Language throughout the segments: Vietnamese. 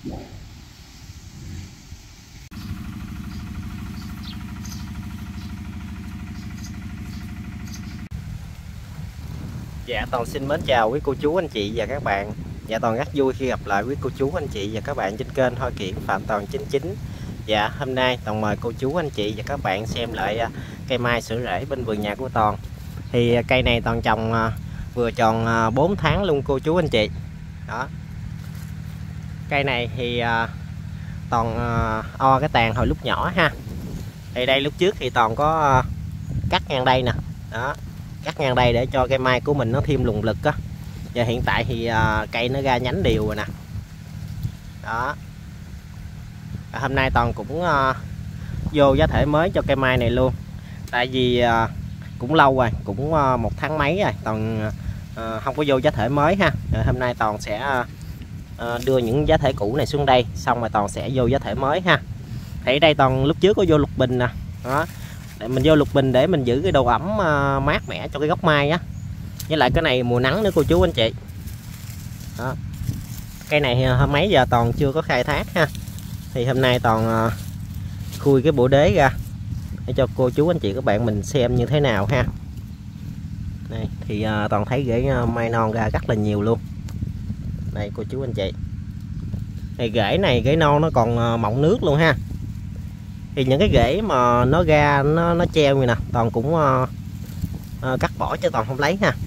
Dạ Toàn xin mến chào quý cô chú anh chị và các bạn. Dạ Toàn rất vui khi gặp lại quý cô chú anh chị và các bạn trên kênh Hoa Kiển Phạm Toàn 99. Dạ hôm nay Toàn mời cô chú anh chị và các bạn xem lại cây mai sữa rễ bên vườn nhà của Toàn. Thì cây này Toàn trồng vừa tròn 4 tháng luôn cô chú anh chị. Đó. Cây này thì Toàn o cái tàn hồi lúc nhỏ ha. Thì đây lúc trước thì Toàn có cắt ngang đây nè. Đó. Cắt ngang đây để cho cây mai của mình nó thêm lùng lực á. Và hiện tại thì cây nó ra nhánh đều rồi nè. Đó. Hôm nay Toàn cũng vô giá thể mới cho cây mai này luôn. Tại vì cũng lâu rồi, cũng 1 tháng mấy rồi Toàn không có vô giá thể mới ha. Rồi hôm nay Toàn sẽ đưa những giá thể cũ này xuống đây, xong rồi Toàn sẽ vô giá thể mới ha. Thì đây Toàn lúc trước có vô lục bình nè. Đó. Để mình vô lục bình để mình giữ cái độ ẩm mát mẻ cho cái gốc mai á. Với lại cái này mùa nắng nữa cô chú anh chị. Đó. Cây này hôm mấy giờ Toàn chưa có khai thác ha. Thì hôm nay Toàn khui cái bộ đế ra để cho cô chú anh chị các bạn mình xem như thế nào ha. Đây thì Toàn thấy rễ mai non ra rất là nhiều luôn. Đây cô chú anh chị. Thì rễ này rễ non nó còn mọng nước luôn ha. Thì những cái rễ mà nó ra nó treo như nè, Toàn cũng cắt bỏ chứ Toàn không lấy ha.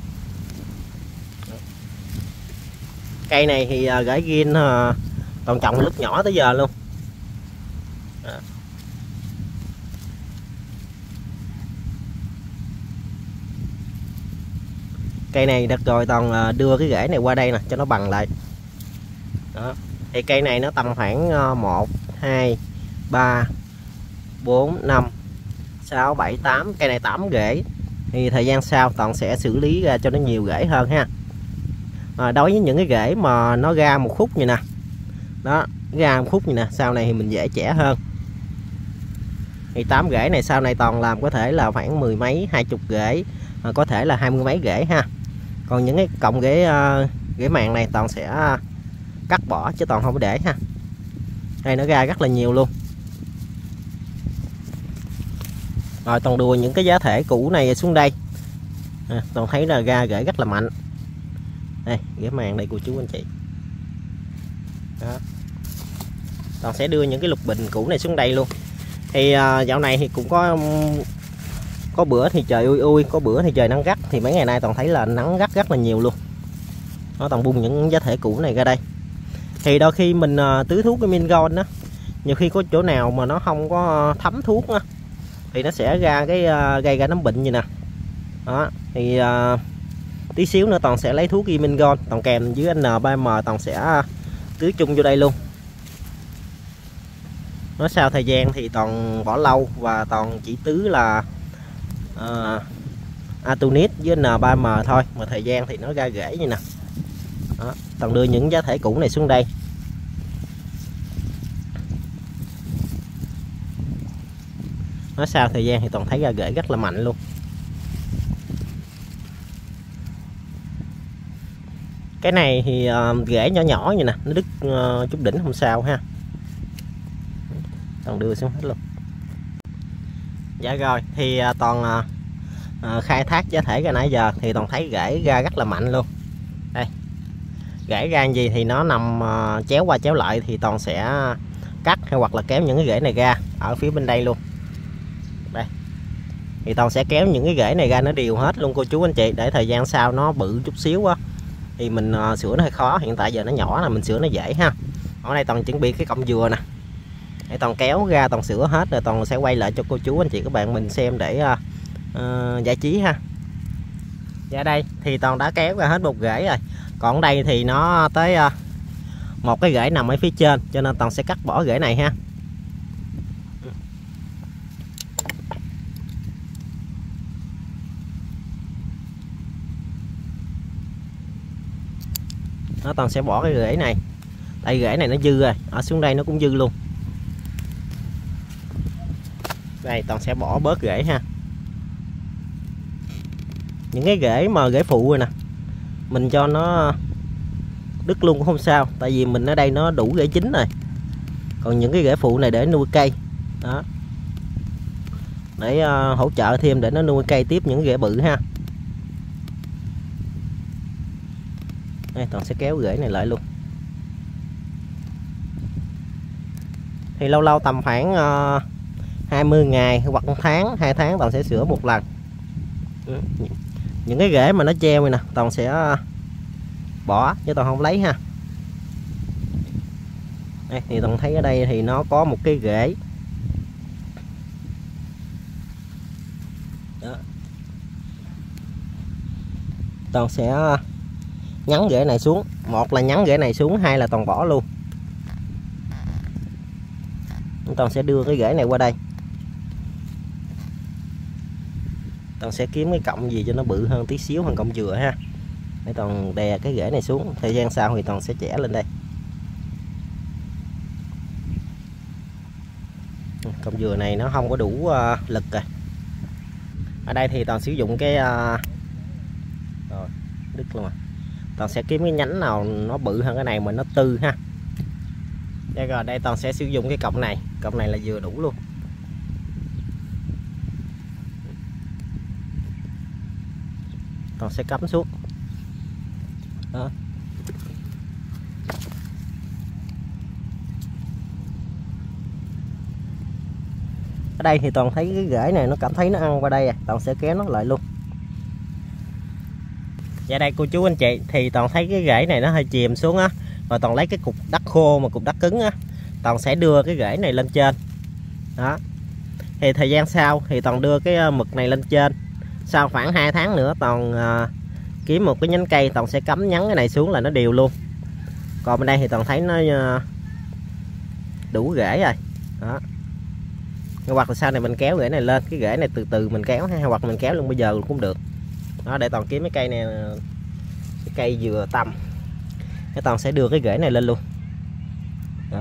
Cây này thì rễ green Toàn trồng lúc nhỏ tới giờ luôn. Đó. Cây này được rồi Toàn đưa cái rễ này qua đây nè cho nó bằng lại. Đó. Thì cây này nó tầm khoảng 1, 2, 3, 4, 5, 6, 7, 8. Cây này 8 rễ. Thì thời gian sau Toàn sẽ xử lý ra cho nó nhiều rễ hơn ha. Đối với những cái rễ mà nó ra một khúc như nè. Đó, ra một khúc như nè, sau này thì mình dễ chẻ hơn. Thì 8 rễ này sau này Toàn làm có thể là khoảng 10 mấy, 20 rễ, có thể là 20 mấy rễ ha. Còn những cái cọng rễ màng này Toàn sẽ cắt bỏ chứ Toàn không có để ha. Đây nó ra rất là nhiều luôn. Rồi Toàn đùa những cái giá thể cũ này xuống đây. Toàn thấy là ra rễ rất là mạnh. Đây, rễ màng đây cô chú anh chị. Đó. Toàn sẽ đưa những cái lục bình cũ này xuống đây luôn. Thì dạo này thì cũng có bữa thì trời ui ui, có bữa thì trời nắng gắt. Thì mấy ngày nay Toàn thấy là nắng gắt rất là nhiều luôn. Nó Toàn bung những giá thể cũ này ra đây. Thì đôi khi mình tưới thuốc cái Mingon đó, nhiều khi có chỗ nào mà nó không có thấm thuốc đó, thì nó sẽ ra cái gây ra nấm bệnh như nè. Đó thì tí xíu nữa Toàn sẽ lấy thuốc Mingon Toàn kèm với N3M, Toàn sẽ tưới chung vô đây luôn. Nó sau thời gian thì Toàn bỏ lâu và Toàn chỉ tưới là Atunit với N3M thôi, mà thời gian thì nó ra rễ như nè. Đó, Toàn đưa những giá thể cũ này xuống đây. Nó sau thời gian thì Toàn thấy ra rễ rất là mạnh luôn. Cái này thì rễ nhỏ nhỏ như nè, nó đứt chút đỉnh không sao ha. Toàn đưa xuống hết luôn. Dạ rồi thì Toàn khai thác giá thể ra nãy giờ thì Toàn thấy rễ ra rất là mạnh luôn. Đây, rễ ra gì thì nó nằm chéo qua chéo lại thì Toàn sẽ cắt hay hoặc là kéo những cái rễ này ra ở phía bên đây luôn. Đây thì Toàn sẽ kéo những cái rễ này ra nó đều hết luôn cô chú anh chị, để thời gian sau nó bự chút xíu á thì mình sửa nó hơi khó. Hiện tại giờ nó nhỏ là mình sửa nó dễ ha. Ở đây Toàn chuẩn bị cái cọng dừa nè, để Toàn kéo ra Toàn sửa hết rồi Toàn sẽ quay lại cho cô chú anh chị các bạn mình xem để giải trí ha. Dạ đây thì Toàn đã kéo ra hết một rễ rồi, còn đây thì nó tới một cái rễ nằm ở phía trên, cho nên Toàn sẽ cắt bỏ rễ này ha. Nó Toàn sẽ bỏ cái rễ này, tại rễ này nó dư rồi, ở xuống đây nó cũng dư luôn. Đây Toàn sẽ bỏ bớt rễ ha. Những cái rễ mà rễ phụ rồi nè, mình cho nó đứt luôn cũng không sao, tại vì mình ở đây nó đủ rễ chính rồi. Còn những cái rễ phụ này để nuôi cây đó, để hỗ trợ thêm để nó nuôi cây tiếp những rễ bự ha. Đây, Toàn sẽ kéo rễ này lại luôn. Thì lâu lâu tầm khoảng 20 ngày hoặc 1 tháng, 2 tháng Toàn sẽ sửa một lần. Những cái rễ mà nó treo này nè Toàn sẽ bỏ chứ Toàn không lấy ha. Đây, thì Toàn thấy ở đây thì nó có một cái rễ đó. Toàn sẽ nhắn rễ này xuống, một là nhắn rễ này xuống, hai là Toàn bỏ luôn. Toàn sẽ đưa cái rễ này qua đây. Toàn sẽ kiếm cái cọng gì cho nó bự hơn tí xíu hơn cọng dừa ha, để Toàn đè cái rễ này xuống. Thời gian sau thì Toàn sẽ chẻ lên đây. Cọng dừa này nó không có đủ lực rồi. Ở đây thì Toàn sử dụng cái rồi đứt luôn rồi. Toàn sẽ kiếm cái nhánh nào nó bự hơn cái này mà nó tư ha. Rồi đây Toàn sẽ sử dụng cái cọng này là vừa đủ luôn. Toàn sẽ cắm xuống đó. Ở đây thì Toàn thấy cái rễ này nó cảm thấy nó ăn qua đây, Toàn sẽ kéo nó lại luôn. Và đây cô chú anh chị, thì Toàn thấy cái rễ này nó hơi chìm xuống á, và Toàn lấy cái cục đất khô mà cục đất cứng á, Toàn sẽ đưa cái rễ này lên trên đó. Thì thời gian sau thì Toàn đưa cái mực này lên trên. Sau khoảng 2 tháng nữa Toàn kiếm một cái nhánh cây, Toàn sẽ cắm nhắn cái này xuống là nó đều luôn. Còn bên đây thì Toàn thấy nó đủ rễ rồi đó. Hoặc là sau này mình kéo rễ này lên, cái rễ này từ từ mình kéo, hay hoặc mình kéo luôn bây giờ cũng được đó. Để Toàn kiếm cái cây này, cái cây dừa tăm, cái Toàn sẽ đưa cái rễ này lên luôn đó.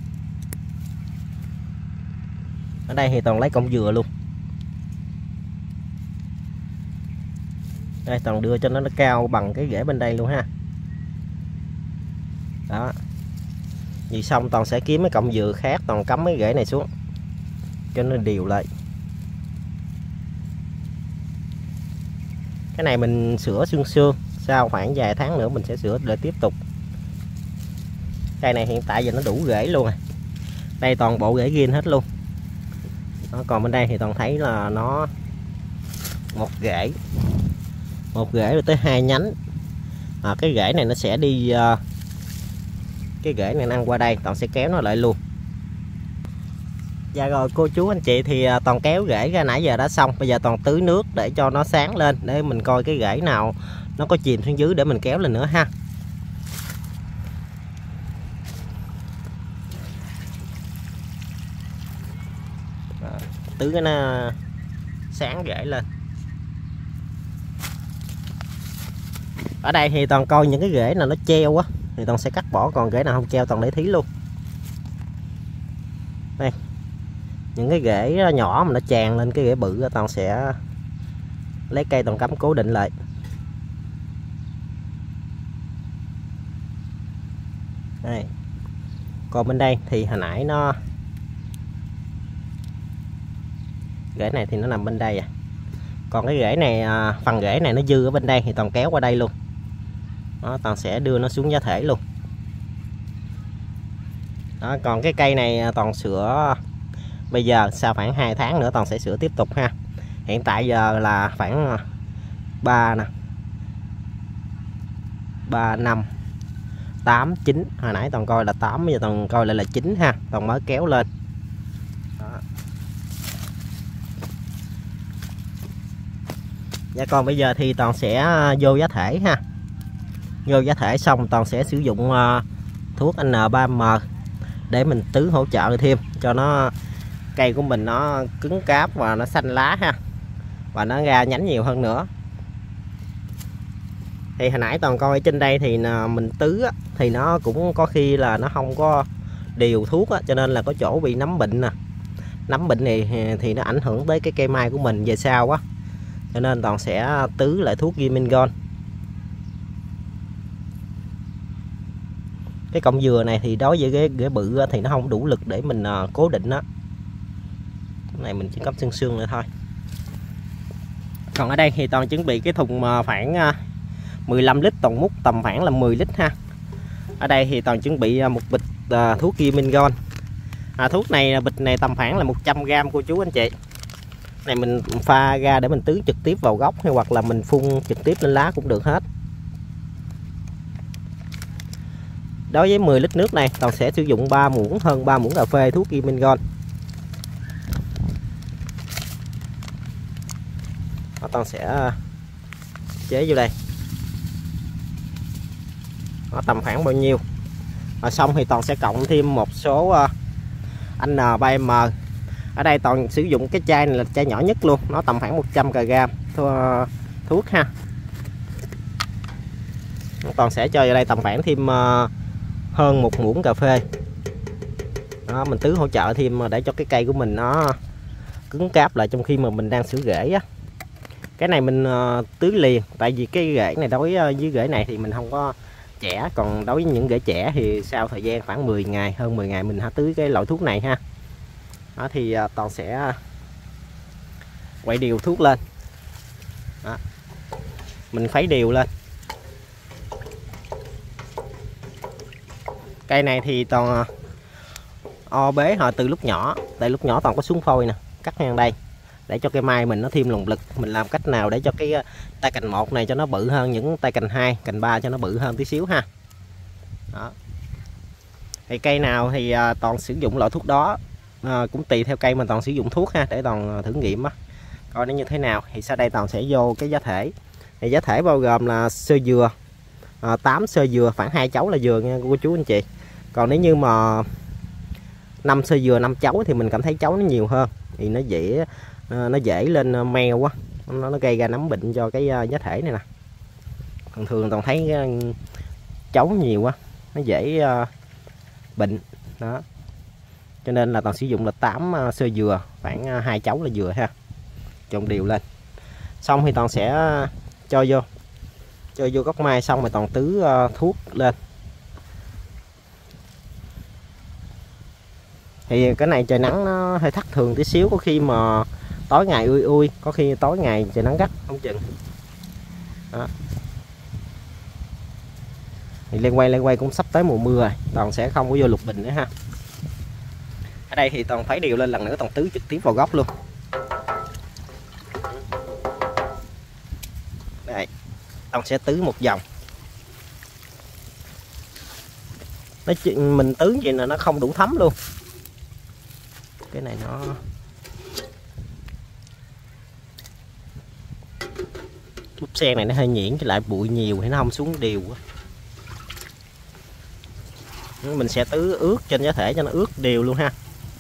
Ở đây thì Toàn lấy cọng dừa luôn. Đây Toàn đưa cho nó cao bằng cái rễ bên đây luôn ha đó. Vì xong Toàn sẽ kiếm cái cọng dừa khác, Toàn cắm cái rễ này xuống cho nó đều lại. Cái này mình sửa xương xương, sau khoảng vài tháng nữa mình sẽ sửa để tiếp tục. Cây này hiện tại giờ nó đủ rễ luôn rồi. Đây toàn bộ rễ ghim hết luôn đó. Còn bên đây thì Toàn thấy là nó một rễ rồi tới 2 nhánh. Cái rễ này nó sẽ đi, cái rễ này ăn qua đây, Toàn sẽ kéo nó lại luôn. Dạ rồi cô chú anh chị, thì Toàn kéo rễ ra nãy giờ đã xong. Bây giờ Toàn tưới nước để cho nó sáng lên, để mình coi cái rễ nào nó có chìm xuống dưới để mình kéo lên nữa ha. Tưới cái nó sáng rễ lên. Ở đây thì Toàn coi những cái rễ nào nó treo á thì Toàn sẽ cắt bỏ, còn rễ nào không treo Toàn để thí luôn. Đây, những cái rễ nhỏ mà nó tràn lên cái rễ bự Toàn sẽ lấy cây Toàn cắm cố định lại. Đây. Còn bên đây thì hồi nãy nó rễ này thì nó nằm bên đây à. Còn cái rễ này, phần rễ này nó dư ở bên đây thì Toàn kéo qua đây luôn đó. Toàn sẽ đưa nó xuống giá thể luôn đó. Còn cái cây này Toàn sửa bây giờ, sau khoảng 2 tháng nữa Toàn sẽ sửa tiếp tục ha. Hiện tại giờ là khoảng 3 nè, 3, 5, 8, 9. Hồi nãy Toàn coi là 8, bây giờ Toàn coi lại là 9 ha. Toàn mới kéo lên đó. Dạ, còn bây giờ thì Toàn sẽ vô giá thể ha. Vô giá thể xong Toàn sẽ sử dụng thuốc N3M để mình tưới hỗ trợ thêm cho nó, cây của mình nó cứng cáp và nó xanh lá ha, và nó ra nhánh nhiều hơn nữa. Thì hồi nãy Toàn coi trên đây thì mình tưới á, thì nó cũng có khi là nó không có điều thuốc á, cho nên là có chỗ bị nấm bệnh nè. Nấm bệnh này thì nó ảnh hưởng tới cái cây mai của mình về sau á, cho nên Toàn sẽ tưới lại thuốc Gimingon. Cái cọng dừa này thì đối với cái rễ bự thì nó không đủ lực để mình cố định nó. Cái này mình chỉ cắm xương xương nữa thôi. Còn ở đây thì toàn chuẩn bị cái thùng khoảng 15 lít, toàn múc tầm khoảng là 10 lít ha. Ở đây thì toàn chuẩn bị một bịch thuốc Kimingon. Thuốc này bịch này tầm khoảng là 100g cô chú anh chị. Này mình pha ra để mình tưới trực tiếp vào gốc hay hoặc là mình phun trực tiếp lên lá cũng được hết. Đối với 10 lít nước này toàn sẽ sử dụng 3 muỗng, hơn 3 muỗng cà phê thuốc Kimingon. Toàn sẽ chế vô đây. Nó tầm khoảng bao nhiêu. Xong thì toàn sẽ cộng thêm một số N3M. Ở đây toàn sử dụng cái chai này là chai nhỏ nhất luôn, nó tầm khoảng 100g thuốc ha. Toàn sẽ cho vào đây tầm khoảng thêm hơn 1 muỗng cà phê. Đó, mình tưới hỗ trợ thêm để cho cái cây của mình nó cứng cáp lại trong khi mà mình đang sửa rễ á. Cái này mình tưới liền, tại vì cái rễ này đối với rễ này thì mình không có chẻ, còn đối với những rễ chẻ thì sau thời gian khoảng 10 ngày, hơn 10 ngày mình hãy tưới cái loại thuốc này ha. Đó thì toàn sẽ quậy đều thuốc lên. Đó. Mình khuấy đều lên. Cây này thì toàn o bế hồi từ lúc nhỏ, tại lúc nhỏ toàn có xuống phôi nè, cắt ngang đây để cho cây mai mình nó thêm động lực. Mình làm cách nào để cho cái tay cành 1 này cho nó bự hơn những tay cành 2, cành 3 cho nó bự hơn tí xíu ha. Đó. Thì cây nào thì toàn sử dụng loại thuốc đó, cũng tùy theo cây mình toàn sử dụng thuốc ha, để toàn thử nghiệm á coi nó như thế nào. Thì sau đây toàn sẽ vô cái giá thể. Thì giá thể bao gồm là sơ dừa 8 sơ dừa, khoảng 2 chấu là dừa nha cô chú anh chị. Còn nếu như mà 5 sơ dừa 5 chấu thì mình cảm thấy chấu nó nhiều hơn, thì nó dễ lên meo quá, nó gây ra nấm bệnh cho cái giá thể này nè. Thường toàn thấy chấu nhiều quá nó dễ bệnh đó, cho nên là toàn sử dụng là 8 sơ dừa, khoảng 2 chấu là dừa ha, trộn đều lên. Xong thì toàn sẽ cho vô gốc mai, xong rồi toàn tưới thuốc lên. Thì cái này trời nắng nó hơi thất thường tí xíu, có khi mà tối ngày ui, có khi tối ngày trời nắng gắt không chừng. Đó. Thì lên quay cũng sắp tới mùa mưa rồi, toàn sẽ không có vô lục bình nữa ha. Ở đây thì toàn phải điều lên lần nữa, toàn tưới trực tiếp vào gốc luôn. Đây, toàn sẽ tưới một vòng. Mình tưới vậy là nó không đủ thấm luôn. Cái này nó búp sen này nó hơi nhuyễn, với lại bụi nhiều thì nó không xuống đều quá. Mình sẽ tưới ướt trên giá thể cho nó ướt đều luôn ha.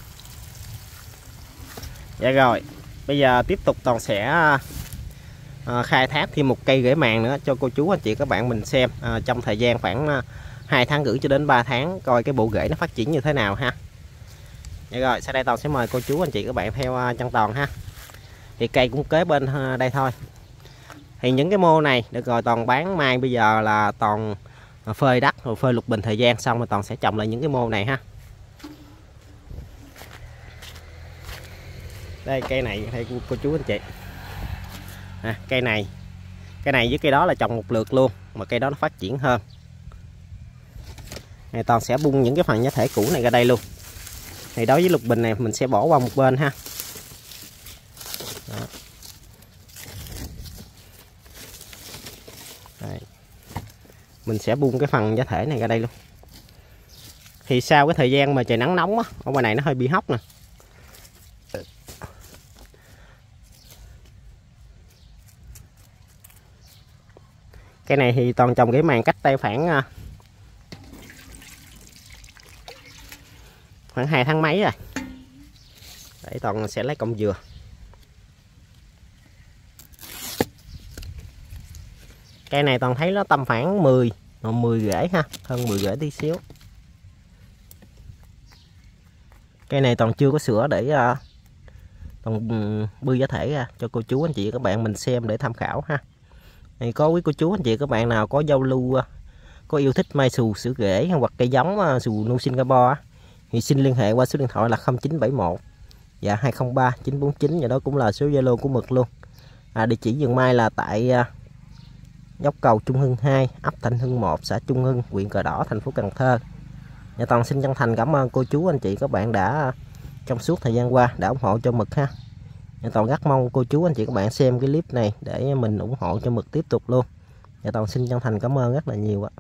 Dạ rồi, bây giờ tiếp tục toàn sẽ khai thác thêm một cây rễ màng nữa cho cô chú anh chị các bạn mình xem trong thời gian khoảng 2 tháng rưỡi cho đến 3 tháng, coi cái bộ rễ nó phát triển như thế nào ha. Dạ rồi, sau đây toàn sẽ mời cô chú anh chị các bạn theo chân Toàn ha. Thì cây cũng kế bên đây thôi. Thì những cái mô này được rồi toàn bán mai, bây giờ là toàn phơi đất rồi phơi lục bình thời gian xong rồi toàn sẽ trồng lại những cái mô này ha. Đây cây này hay cô chú anh chị. Cây này với cây đó là trồng một lượt luôn, mà cây đó nó phát triển hơn. Này toàn sẽ bung những cái phần giá thể cũ này ra đây luôn. Thì đối với lục bình này mình sẽ bỏ qua một bên ha. Đó. Đây. Mình sẽ bung cái phần giá thể này ra đây luôn. Thì sau cái thời gian mà trời nắng nóng á, ở ngoài này nó hơi bị hóc nè. Cái này thì toàn trồng cái màng cách đây khoảng 2 tháng mấy rồi. Để toàn sẽ lấy cọng dừa. Cây này toàn thấy nó tầm khoảng 10 rễ ha, hơn 10 rễ tí xíu. Cây này toàn chưa có sữa để toàn bươi giá thể ra cho cô chú anh chị các bạn mình xem để tham khảo ha. Thì có quý cô chú anh chị các bạn nào có giao lưu có yêu thích mai xù sữa rễ hoặc cây giống xù nu Singapore á, thì xin liên hệ qua số điện thoại là 0971 203 949, và đó cũng là số Zalo của Mực luôn. Địa chỉ vườn mai là tại dốc cầu Trung Hưng 2, ấp Thạnh Hưng 1, xã Trung Hưng, huyện Cờ Đỏ, thành phố Cần Thơ. Toàn xin chân thành cảm ơn cô chú anh chị các bạn đã trong suốt thời gian qua đã ủng hộ cho Mực ha. Toàn rất mong cô chú anh chị các bạn xem cái clip này để mình ủng hộ cho Mực tiếp tục luôn. Toàn xin chân thành cảm ơn rất là nhiều ạ.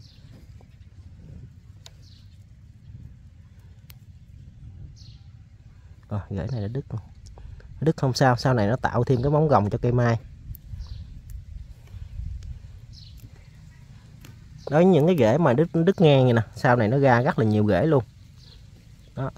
Rồi rễ này đã đứt rồi. Đứt không sao, sau này nó tạo thêm cái móng gồng cho cây mai. Đó, những cái rễ mà đứt ngang như nè, sau này nó ra rất là nhiều rễ luôn. Đó.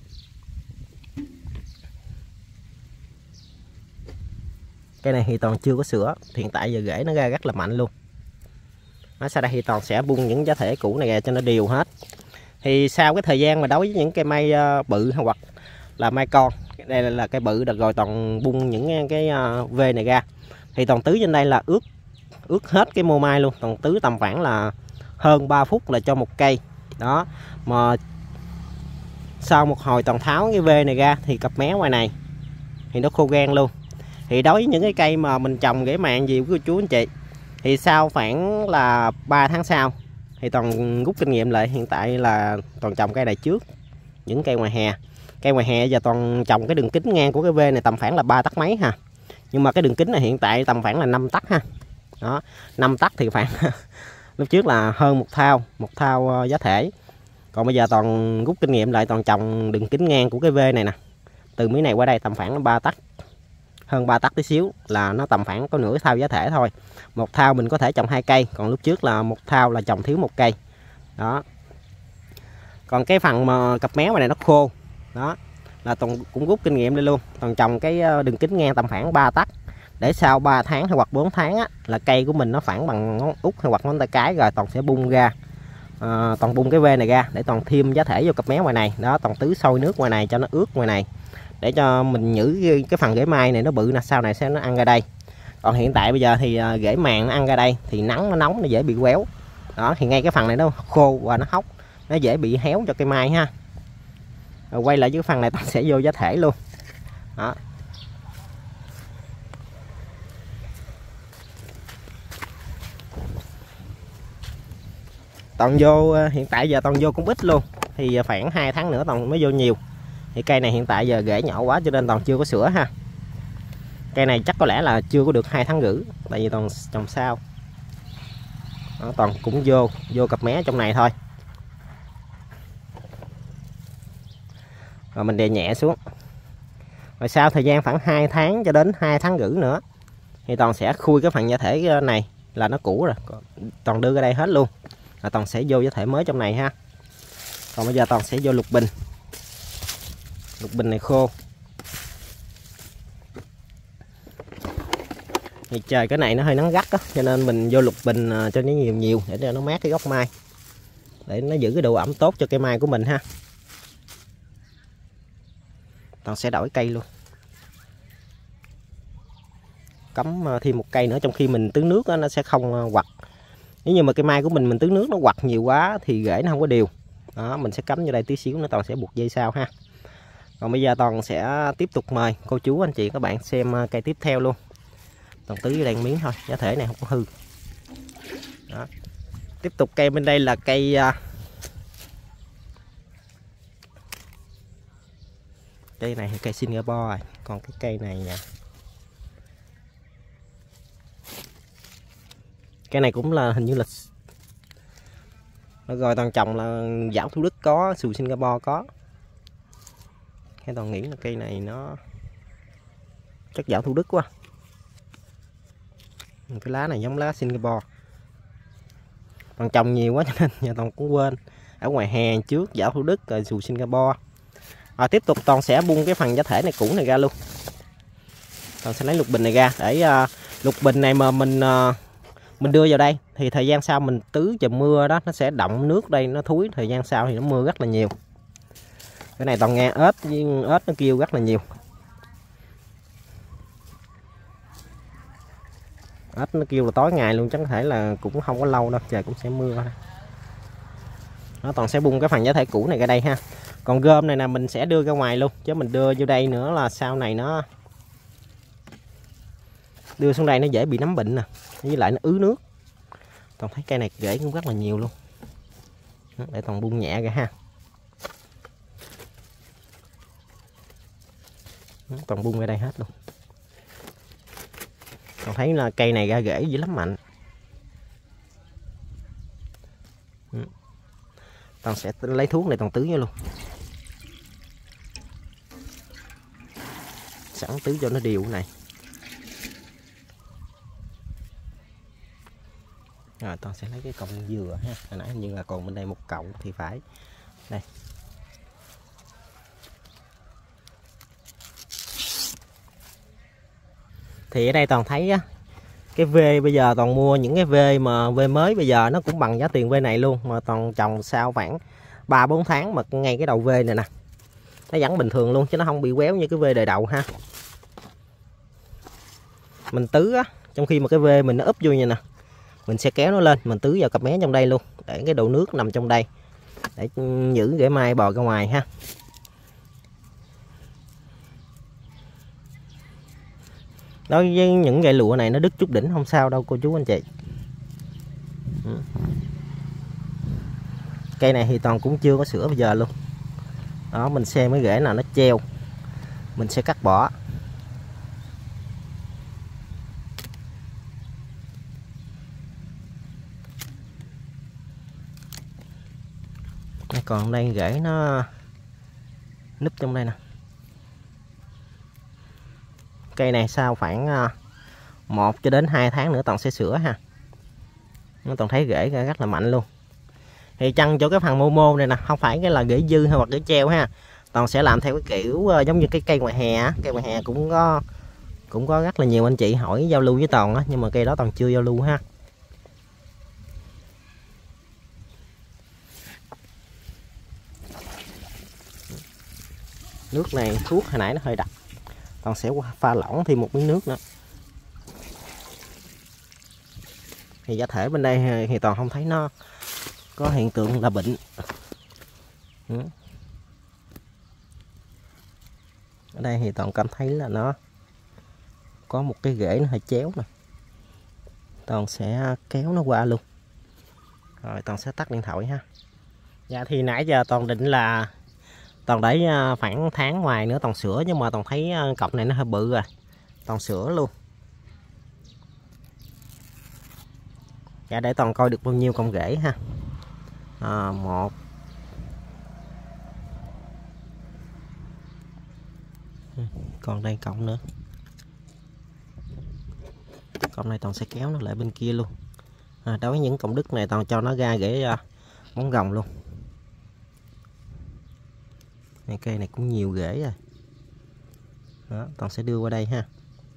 Cây này thì Toàn chưa có sữa, hiện tại giờ rễ nó ra rất là mạnh luôn. Sau đây thì Toàn sẽ bung những giá thể cũ này ra cho nó đều hết. Thì sau cái thời gian mà đối với những cây mai bự hoặc là mai con, đây là cây bự được rồi, Toàn bung những cái V này ra thì Toàn tưới trên đây là ướt hết cái mô mai luôn. Toàn tưới tầm khoảng là hơn 3 phút là cho một cây đó, mà sau một hồi Toàn tháo cái V này ra thì cặp mé ngoài này thì nó khô gan luôn. Thì đối với những cái cây mà mình trồng rễ màng gì của chú anh chị thì sau khoảng là 3 tháng sau thì Toàn rút kinh nghiệm lại. Hiện tại là Toàn trồng cây này trước những cây ngoài hè. Cây ngoài hè giờ Toàn trồng cái đường kính ngang của cái V này tầm khoảng là 3 tấc mấy ha, nhưng mà cái đường kính này hiện tại tầm khoảng là 5 tấc ha. Đó, 5 tấc thì khoảng lúc trước là hơn một thao giá thể. Còn bây giờ Toàn rút kinh nghiệm lại, Toàn trồng đường kính ngang của cái V này nè, từ miếng này qua đây tầm khoảng là 3 tấc, hơn 3 tấc tí xíu, là nó tầm khoảng có nửa thao giá thể thôi. Một thao mình có thể trồng 2 cây, còn lúc trước là một thao là trồng thiếu 1 cây. Đó. Còn cái phần mà cặp méo này nó khô đó là Toàn cũng rút kinh nghiệm lên luôn. Toàn trồng cái đường kính ngang tầm khoảng 3 tấc, để sau 3 tháng hay hoặc 4 tháng á, là cây của mình nó phẳng bằng ngón út hay hoặc ngón tay cái rồi, Toàn sẽ bung ra. Toàn bung cái V này ra để Toàn thêm giá thể vô cặp méo ngoài này. Đó, Toàn tưới sôi nước ngoài này cho nó ướt ngoài này, để cho mình giữ cái phần rễ mai này nó bự nè, sau này sẽ nó ăn ra đây. Còn hiện tại bây giờ thì rễ màng nó ăn ra đây thì nắng nó nóng, nó dễ bị quéo. Đó, thì ngay cái phần này nó khô và nó hóc, nó dễ bị héo cho cây mai ha. Rồi quay lại với cái phần này Toàn sẽ vô giá thể luôn. Đó. Toàn vô hiện tại giờ Toàn vô cũng ít luôn, thì khoảng 2 tháng nữa Toàn mới vô nhiều. Thì cây này hiện tại giờ rễ nhỏ quá cho nên Toàn chưa có sữa ha. Cây này chắc có lẽ là chưa có được 2 tháng rưỡi, tại vì Toàn trồng sao. Đó, Toàn cũng vô cặp mé trong này thôi. Rồi mình đè nhẹ xuống. Rồi sau thời gian khoảng 2 tháng cho đến 2 tháng rưỡi nữa thì Toàn sẽ khui cái phần giá thể này là nó cũ rồi, Toàn đưa ra đây hết luôn. Rồi Toàn sẽ vô giá thể mới trong này ha. Còn bây giờ Toàn sẽ vô lục bình. Lục bình này khô. Thì trời cái này nó hơi nắng gắt á, cho nên mình vô lục bình cho nó nhiều để cho nó mát cái gốc mai, để nó giữ cái độ ẩm tốt cho cây mai của mình ha. Toàn sẽ đổi cây luôn, cắm thêm một cây nữa, trong khi mình tưới nước đó, nó sẽ không quặt. Nếu như mà cây mai của mình tưới nước nó quặt nhiều quá thì rễ nó không có đều. Đó, mình sẽ cắm vô đây tí xíu nữa, Toàn sẽ buộc dây sau ha. Còn bây giờ Toàn sẽ tiếp tục mời cô chú anh chị các bạn xem cây tiếp theo luôn. Toàn tưới vô đây miếng thôi, giá thể này không có hư. Đó. Tiếp tục cây bên đây là cây này là cây Singapore rồi. Còn cái cây này nha, cây này cũng là hình như là rồi Toàn trồng là Dảo Thủ Đức có, sù Singapore có. Cái Toàn nghĩ là cây này nó chắc Dảo Thủ Đức quá. Cái lá này giống lá Singapore. Toàn trồng nhiều quá cho nên nhà Toàn cũng quên. Ở ngoài hè trước Dảo Thủ Đức rồi sù Singapore. Tiếp tục Toàn sẽ bung cái phần giá thể này cũ này ra luôn. Toàn sẽ lấy lục bình này ra để lục bình này mà mình đưa vào đây thì thời gian sau mình tưới trời mưa đó, nó sẽ đọng nước đây, nó thúi, thời gian sau thì nó mưa rất là nhiều. Cái này Toàn nghe ếch nó kêu rất là nhiều. Ếch nó kêu là tối ngày luôn, chắc có thể là cũng không có lâu đâu, trời cũng sẽ mưa. Nó toàn sẽ bung cái phần giá thể cũ này ra đây ha. Còn gom này là mình sẽ đưa ra ngoài luôn, chứ mình đưa vô đây nữa là sau này nó đưa xuống đây nó dễ bị nấm bệnh nè, với lại nó ứ nước. Toàn thấy cây này rễ cũng rất là nhiều luôn. Để toàn bung nhẹ ra ha. Toàn bung ra đây hết luôn. Toàn thấy là cây này ra rễ dữ lắm, mạnh. Toàn sẽ lấy thuốc này toàn tưới vô luôn. Sẵn tưới cho nó đều này. Rồi toàn sẽ lấy cái cọng dừa ha. Hồi nãy hình như là còn bên đây một cọng thì phải. Đây. Thì ở đây toàn thấy á, cái V bây giờ toàn mua những cái V mà V mới bây giờ nó cũng bằng giá tiền V này luôn, mà toàn trồng sau khoảng 3-4 tháng mà ngay cái đầu V này nè. Nó vẫn bình thường luôn chứ nó không bị quéo như cái V đời đầu ha. Mình tứ á, trong khi mà cái V mình nó úp vô như nè, mình sẽ kéo nó lên, mình tứ vào cặp mé trong đây luôn, để cái độ nước nằm trong đây để giữ rễ mai bò ra ngoài ha. Đối với những gậy lụa này nó đứt chút đỉnh không sao đâu cô chú anh chị. Cây này thì toàn cũng chưa có sữa bây giờ luôn. Đó, mình xem cái rễ nào nó treo mình sẽ cắt bỏ. Còn đây rễ nó núp trong đây nè. Cây này sau khoảng 1 cho đến 2 tháng nữa toàn sẽ sửa ha. Nó toàn thấy rễ rất là mạnh luôn. Thì chăng cho cái phần momo này nè, không phải cái là rễ dư hay hoặc rễ treo ha. Toàn sẽ làm theo cái kiểu giống như cái cây ngoài hè. Cây ngoài hè cũng có rất là nhiều anh chị hỏi giao lưu với toàn á, nhưng mà cây đó toàn chưa giao lưu ha. Nước này thuốc hồi nãy nó hơi đặc, toàn sẽ pha lỏng thêm một miếng nước nữa. Thì giá thể bên đây thì toàn không thấy nó có hiện tượng là bệnh. Ở đây thì toàn cảm thấy là nó có một cái rễ nó hơi chéo nè, toàn sẽ kéo nó qua luôn. Rồi toàn sẽ tắt điện thoại ha. Dạ thì nãy giờ toàn định là toàn để khoảng tháng ngoài nữa toàn sửa, nhưng mà toàn thấy cọc này nó hơi bự rồi, toàn sửa luôn. Dạ để toàn coi được bao nhiêu cọng rễ ha. 1 còn đây cọng nữa. Cọng này toàn sẽ kéo nó lại bên kia luôn. Đối với những cọng đứt này toàn cho nó ra rễ bóng rồng luôn. Cây này cũng nhiều rễ rồi. Đó, toàn sẽ đưa qua đây ha.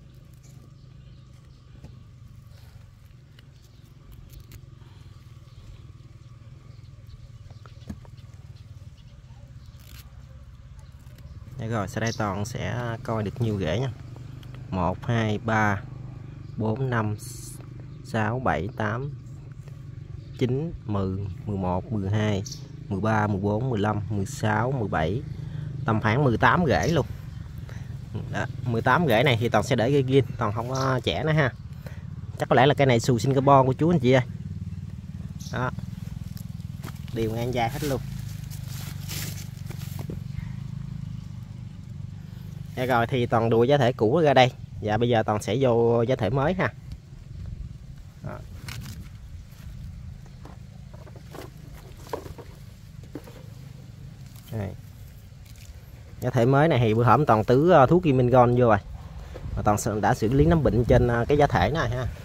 Đây rồi, sau đây toàn sẽ coi được nhiều rễ nha. 1, 2, 3, 4, 5, 6, 7, 8, 9, 10, 11, 12, 13, 14, 15, 16, 17, tầm khoảng 18 rễ luôn. Đó, 18 rễ này thì toàn sẽ để gây ghiên, toàn không có chẻ nữa ha. Chắc có lẽ là cây này xù Singapore của chú anh chị ơi. Đó, đều ngang dài hết luôn. Dạ rồi thì toàn đuổi giá thể cũ ra đây. Dạ bây giờ toàn sẽ vô giá thể mới ha. Đó. Đây. Giá thể mới này thì bữa hổm toàn tứ thuốc Kim Minh Gon vô rồi. Và toàn đã xử lý nấm bệnh trên cái giá thể này ha.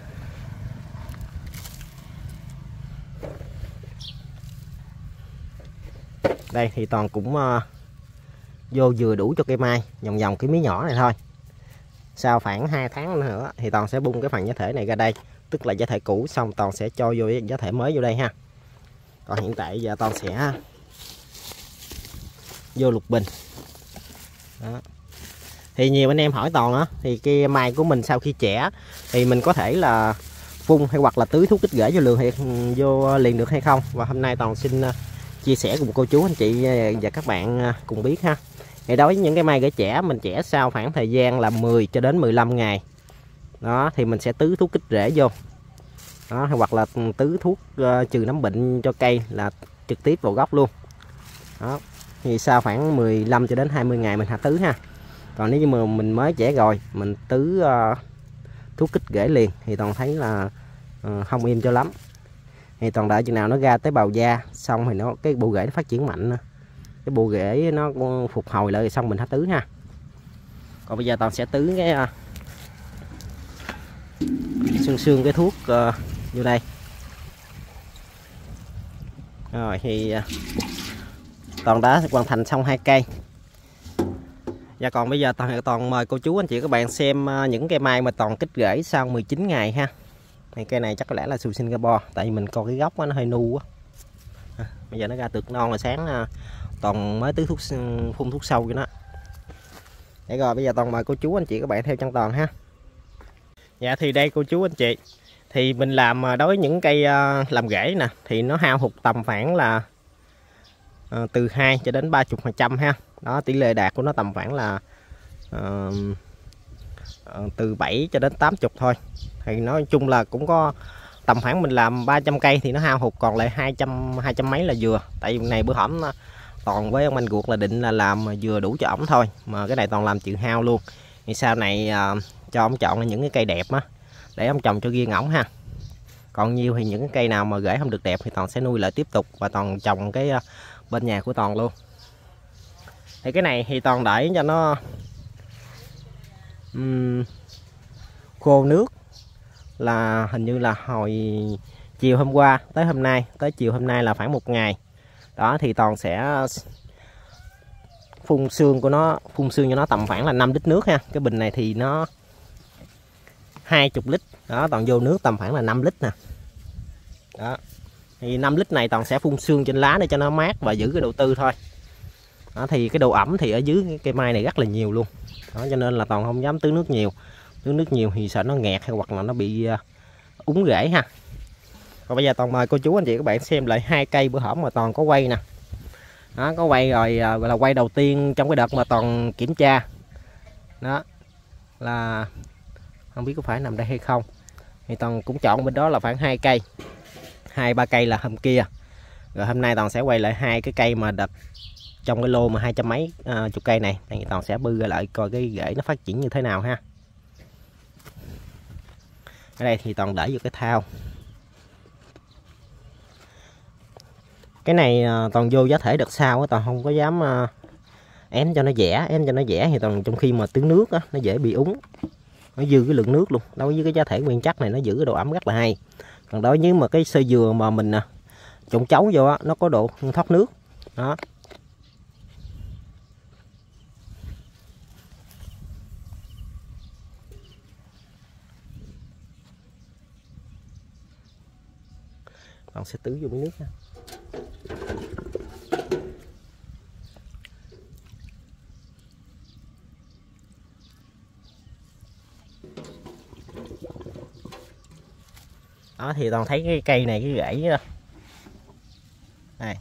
Đây thì toàn cũng vô vừa đủ cho cây mai, vòng vòng cái miếng nhỏ này thôi. Sau khoảng 2 tháng nữa thì toàn sẽ bung cái phần giá thể này ra đây, tức là giá thể cũ, xong toàn sẽ cho vô giá thể mới vô đây ha. Còn hiện tại giờ toàn sẽ vô lục bình. Đó. Thì nhiều anh em hỏi Toàn á, thì cây mai của mình sau khi chẻ thì mình có thể là phun hay hoặc là tưới thuốc kích rễ vô liền được hay không. Và hôm nay Toàn xin chia sẻ cùng cô chú anh chị và các bạn cùng biết ha. Thì đối với những cái mai rễ chẻ, mình chẻ sau khoảng thời gian là 10 cho đến 15 ngày đó, thì mình sẽ tưới thuốc kích rễ vô đó, hoặc là tưới thuốc trừ nấm bệnh cho cây là trực tiếp vào gốc luôn đó. Thì sau khoảng 15 cho đến 20 ngày mình hạ tưới ha. Còn nếu như mà mình mới chẻ rồi mình tưới thuốc kích rễ liền thì Toàn thấy là không êm cho lắm. Thì Toàn đợi chừng nào nó ra tới bào da xong thì cái bộ rễ nó phát triển mạnh, cái bộ rễ nó phục hồi lại xong mình hạ tưới ha. Còn bây giờ Toàn sẽ tưới cái xương cái thuốc vô đây. Rồi thì Toàn đã hoàn thành xong 2 cây. Và còn bây giờ Toàn mời cô chú anh chị các bạn xem những cây mai mà Toàn kích rễ sau 19 ngày ha. Thì cây này chắc có lẽ là sù Singapore, tại vì mình coi cái gốc nó hơi nu quá. Bây giờ nó ra tược non là sáng Toàn mới tưới thuốc phun thuốc sâu cho nó. Để rồi bây giờ Toàn mời cô chú anh chị các bạn theo chân Toàn ha. Dạ thì đây cô chú anh chị, thì mình làm đối với những cây làm rễ nè thì nó hao hụt tầm khoảng là từ 2 cho đến 30% ha. Đó, tỷ lệ đạt của nó tầm khoảng là từ 7 cho đến 80 thôi. Thì nói chung là cũng có tầm khoảng mình làm 300 cây thì nó hao hụt còn lại 200 mấy là vừa. Tại vì này bữa hổm Toàn với ông anh ruột là định là làm vừa đủ cho ổng thôi, mà cái này Toàn làm chịu hao luôn. Thì sau này cho ông chọn những cái cây đẹp á để ông trồng cho riêng ổng ha. Còn nhiều thì những cái cây nào mà rễ không được đẹp thì Toàn sẽ nuôi lại tiếp tục và Toàn trồng cái bên nhà của Toàn luôn. Thì cái này thì Toàn đẩy cho nó khô nước là hình như là hồi chiều hôm qua tới hôm nay, tới chiều hôm nay là khoảng 1 ngày đó. Thì Toàn sẽ phun xương cho nó tầm khoảng là 5 lít nước ha. Cái bình này thì nó 20 lít đó, Toàn vô nước tầm khoảng là 5 lít nè đó. Thì 5 lít này Toàn sẽ phun xương trên lá để cho nó mát và giữ cái độ tươi thôi đó. Thì cái độ ẩm thì ở dưới cái cây mai này rất là nhiều luôn đó, cho nên là Toàn không dám tưới nước nhiều. Tưới nước nhiều thì sợ nó nghẹt hay hoặc là nó bị úng rễ ha. Còn bây giờ Toàn mời cô chú anh chị các bạn xem lại 2 cây bữa hổm mà Toàn có quay nè đó. Có quay rồi, gọi là quay đầu tiên trong cái đợt mà Toàn kiểm tra đó, là không biết có phải nằm đây hay không. Thì Toàn cũng chọn bên đó là khoảng 2 cây, 2-3 cây là hôm kia. Rồi hôm nay Toàn sẽ quay lại 2 cái cây mà đợt trong cái lô mà 200 mấy chục cây này. Thì Toàn sẽ bư ra lại coi cái rễ nó phát triển như thế nào ha. Ở đây thì Toàn để vô cái thao. Cái này Toàn vô giá thể đợt sau Toàn không có dám ém cho nó dẻ. Ém cho nó dẻ thì Toàn trong khi mà tưới nước á, nó dễ bị úng, nó dư cái lượng nước luôn. Đối với cái giá thể nguyên chất này nó giữ cái độ ẩm rất là hay. Còn đối với mà cái sơ dừa mà mình trộn chấu vô á, nó có độ thoát nước đó. Toàn sẽ tưới vô miếng nước ha. Đó thì Toàn thấy cái cây này cái rễ đó. Đây.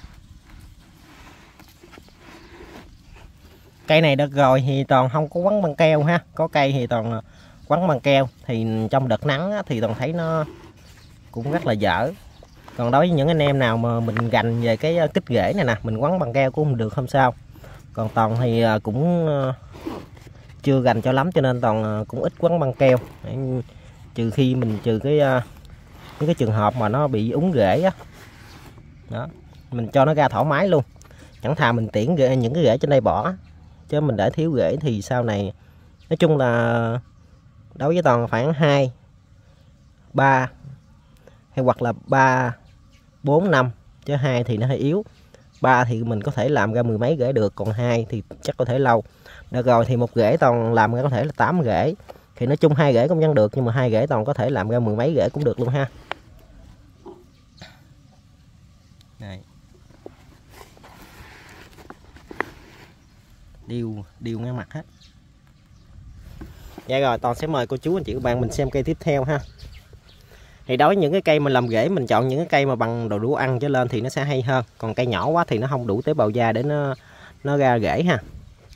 Cây này được rồi thì Toàn không có quấn băng keo ha. Có cây thì Toàn quấn băng keo thì trong đợt nắng á, thì Toàn thấy nó cũng rất là dở. Còn đối với những anh em nào mà mình gành về cái kích rễ này nè, mình quấn băng keo cũng không được, không sao. Còn Toàn thì cũng chưa gành cho lắm cho nên Toàn cũng ít quấn băng keo. Trừ khi mình những cái trường hợp mà nó bị úng rễ á đó, mình cho nó ra thoải mái luôn. Chẳng thà mình tiễn những cái rễ trên đây bỏ, chứ mình để thiếu rễ thì sau này nói chung là đối với Toàn khoảng 2, 3 hay hoặc là 3, 4 năm, chứ 2 thì nó hơi yếu. 3 thì mình có thể làm ra 10 mấy rễ được, còn 2 thì chắc có thể lâu. Được rồi thì một rễ Toàn làm ra có thể là 8 rễ. Thì nói chung 2 rễ cũng vẫn được, nhưng mà 2 rễ Toàn có thể làm ra 10 mấy rễ cũng được luôn ha. Đây. Điêu ngang mặt hết. Dạ rồi, Toàn sẽ mời cô chú anh chị các bạn mình xem cây tiếp theo ha. Thì đối với những cái cây mà làm rễ mình chọn những cái cây mà bằng đồ đũa ăn trở lên thì nó sẽ hay hơn. Còn cây nhỏ quá thì nó không đủ tế bào da để nó ra rễ ha.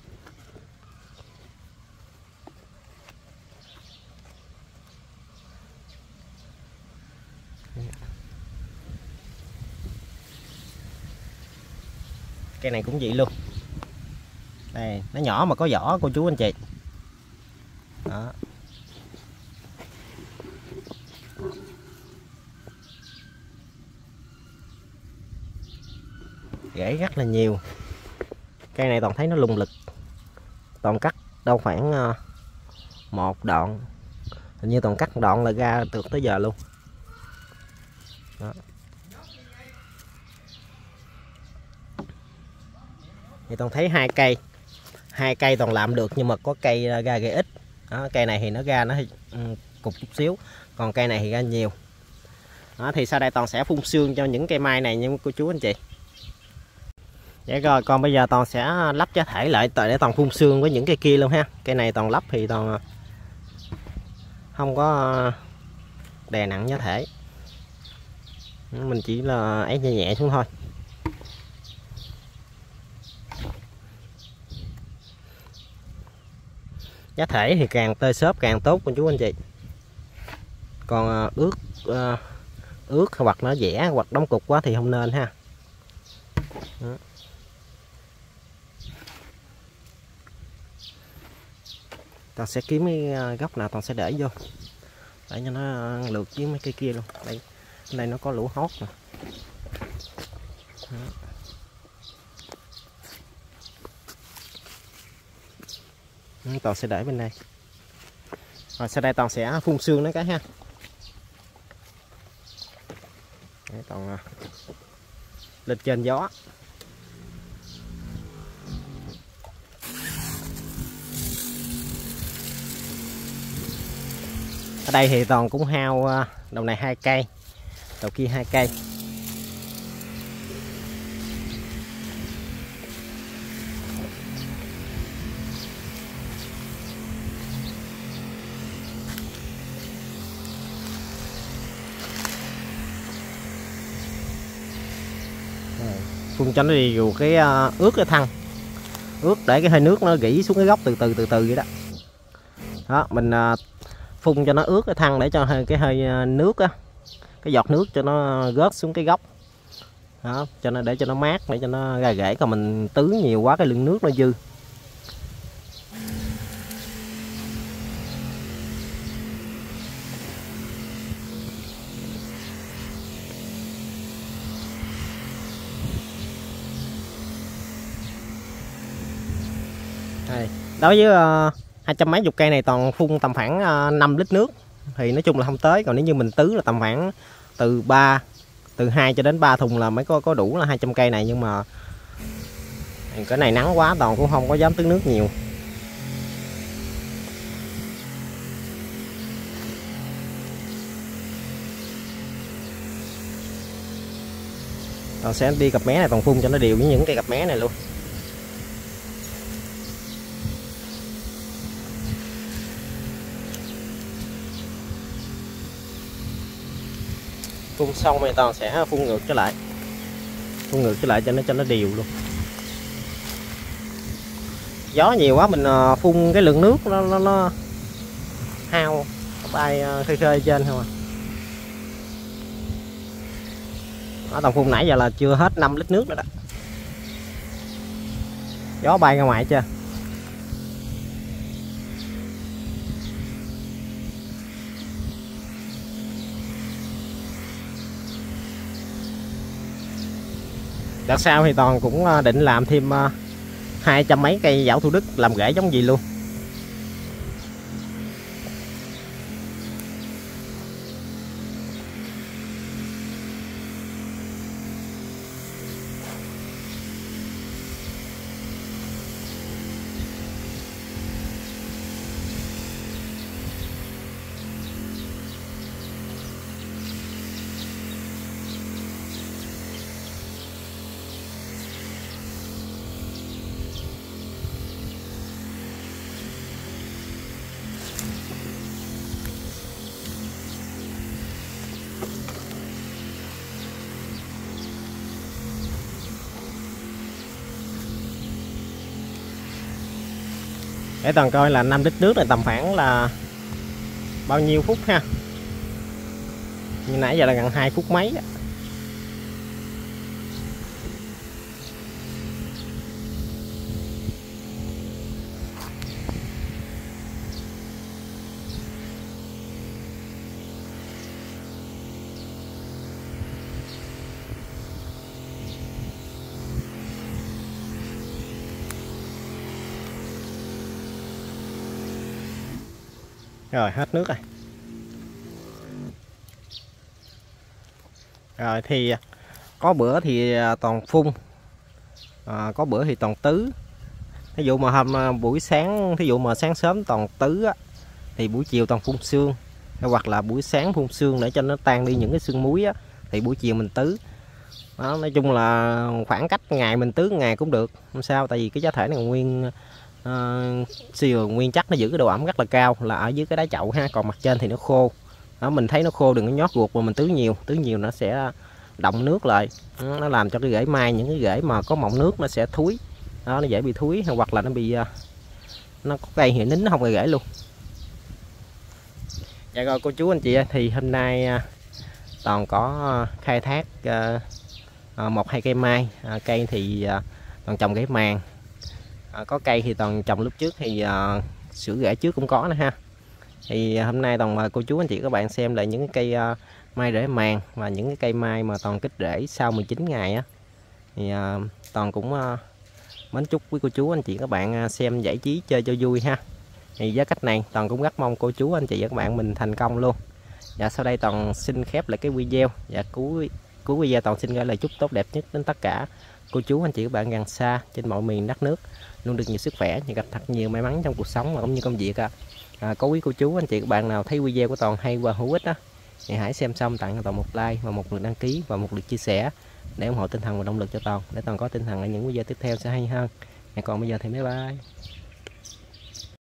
Cây này cũng vậy luôn. Đây, nó nhỏ mà có vỏ cô chú anh chị. Đó. Rễ rất là nhiều. Cây này Toàn thấy nó lùng lực. Toàn cắt đâu khoảng một đoạn. Hình như Toàn cắt đoạn là ra được tới giờ luôn. Đó. Thì Toàn thấy hai cây Toàn làm được, nhưng mà có cây ra rễ ít. Đó, cây này thì nó ra nó cục chút xíu, còn cây này thì ra nhiều. Đó, thì sau đây Toàn sẽ phun sương cho những cây mai này nha cô chú anh chị. Vậy rồi, còn bây giờ Toàn sẽ lắp giá thể lại để Toàn phun sương với những cây kia luôn ha. Cây này Toàn lắp thì Toàn không có đè nặng giá thể, mình chỉ là ấy nhẹ nhẹ xuống thôi. Giá thể thì càng tơi xốp càng tốt cô chú anh chị. Còn ướt hoặc nó dẻ hoặc đóng cục quá thì không nên ha. Đó. Toàn sẽ kiếm cái góc nào Toàn sẽ để vô để cho nó lượt với mấy cây kia luôn. Đây nó có lỗ hót nè. Toàn sẽ để bên đây. Rồi sau đây Toàn sẽ phun sương nó cái ha. Để Toàn lên trên gió. Ở đây thì Toàn cũng hao đầu này 2 cây, đầu kia 2 cây. Phun cho nó đi dù cái ướt cái thân, ướt để cái hơi nước nó rỉ xuống cái gốc từ từ vậy đó. Đó, mình phun cho nó ướt cái thân để cho cái hơi nước á, cái giọt nước cho nó rớt xuống cái gốc. Đó, cho nó để cho nó mát, để cho nó ra rễ, còn mình tưới nhiều quá cái lượng nước nó dư. Đây, đối với 200 mấy chục cây này Toàn phun tầm khoảng 5 lít nước thì nói chung là không tới. Còn nếu như mình tưới là tầm khoảng từ 2 cho đến 3 thùng là mới có đủ là 200 cây này. Nhưng mà cái này nắng quá Toàn cũng không có dám tưới nước nhiều. Toàn sẽ đi cặp mé này Toàn phun cho nó đều với những cây cặp mé này luôn. Phun xong thì Toàn sẽ phun ngược trở lại, cho nó đều luôn. Gió nhiều quá mình phun cái lượng nước nó hao, nó bay khơi trên không à. Đó, Toàn phun nãy giờ là chưa hết 5 lít nước nữa đó. Gió bay ra ngoài chưa. Đợt sau thì Toàn cũng định làm thêm 200 mấy cây dảo Thủ Đức làm rễ giống gì luôn. để toàn coi là 5 lít nước này tầm khoảng là bao nhiêu phút ha. Như nãy giờ là gần 2 phút mấy đó. Rồi hết nước rồi. Rồi thì có bữa thì toàn phun, có bữa thì toàn tứ. Ví dụ mà buổi sáng, thí dụ mà sáng sớm toàn tứ á, thì buổi chiều toàn phun sương, hoặc là buổi sáng phun sương để cho nó tan đi những cái sương muối á, thì buổi chiều mình tứ. Đó, nói chung là khoảng cách ngày mình tứ ngày cũng được, không sao, tại vì cái giá thể này nguyên nguyên chắc, nó giữ cái độ ẩm rất là cao, là ở dưới cái đáy chậu ha, còn mặt trên thì nó khô. Đó, mình thấy nó khô đừng có nhót ruột mà mình tứ nhiều nó sẽ động nước lại, nó làm cho cái rễ mai, những cái rễ mà có mọng nước nó sẽ thúi. Đó, nó dễ bị thúi, hoặc là nó bị nó có cây thì nín nó không gây rễ luôn. Dạ rồi cô chú anh chị ơi, thì hôm nay toàn có khai thác 1-2 cây mai. Cây thì toàn trồng rễ màng, có cây thì toàn trồng lúc trước thì sữa rễ trước cũng có nữa ha. Thì hôm nay toàn mời cô chú anh chị các bạn xem lại những cái cây mai rễ màng và những cái cây mai mà toàn kích rễ sau 19 ngày á. Thì toàn cũng mến chúc quý cô chú anh chị các bạn xem giải trí chơi cho vui ha. Thì với cách này toàn cũng rất mong cô chú anh chị và các bạn mình thành công luôn. Và sau đây toàn xin khép lại cái video, và cuối video toàn xin gửi lời chúc tốt đẹp nhất đến tất cả cô chú anh chị các bạn gần xa trên mọi miền đất nước, luôn được nhiều sức khỏe, và gặp thật nhiều may mắn trong cuộc sống và cũng như công việc. Có quý cô chú anh chị các bạn nào thấy video của toàn hay và hữu ích đó, thì hãy xem xong tặng cho toàn một like và một lượt đăng ký và một lượt chia sẻ để ủng hộ tinh thần và động lực cho toàn, để toàn có tinh thần ở những video tiếp theo sẽ hay hơn. Còn bây giờ thì bye bye.